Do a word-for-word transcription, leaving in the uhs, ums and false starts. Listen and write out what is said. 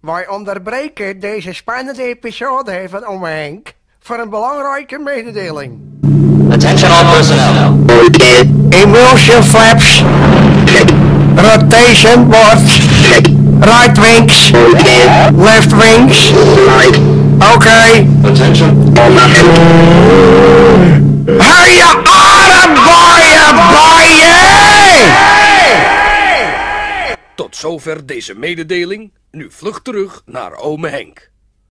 Wij onderbreken deze spannende episode van Ome Henk voor een belangrijke mededeling. Attention all personnel. Emulsion flaps. Rotation boards. Right wings. Left wings. Oké. Okay. Attention. Hou je adem, boeien, boeien! Tot zover deze mededeling. Nu vlug terug naar Ome Henk.